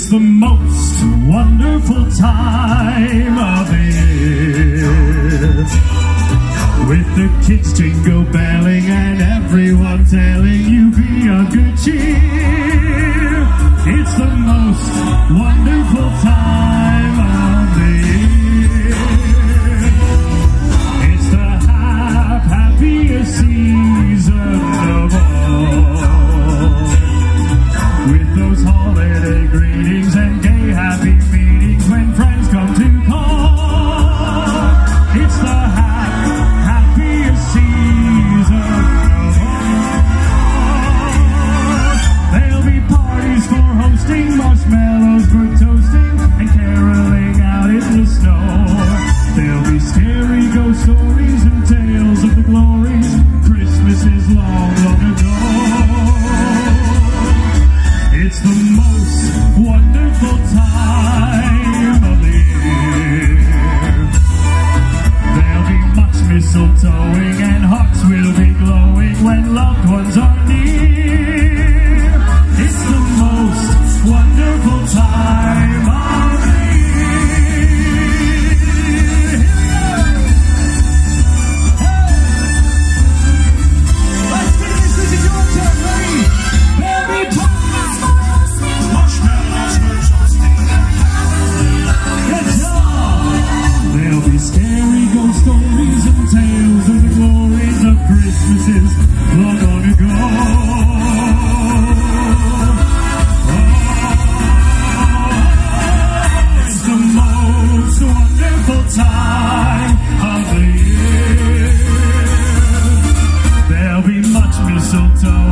It's the most wonderful time of the year, with the kids jingle belling and everyone telling you be of good cheer. It's the most wonderful time of the year. It's the happiest season of all, with those holiday greetings and gay happy meetings when friends come to call. It's the happiest season of all. There'll be parties for hosting, marshmallows for toasting, and caroling out in the snow. There'll be scary ghost stories and tales of the glories. Christmas is long, long ago. It's the most wonderful time of the year. There'll be much mistletoeing and hearts will be glowing when loved ones are near. It's the most wonderful time of the year. Let's finish. This is your turn, ready? There'll be there'll be scary ghost stories and tales of the glories of Christmases long, long ago. Oh, it's the most wonderful time of the year. There'll be much mistletoe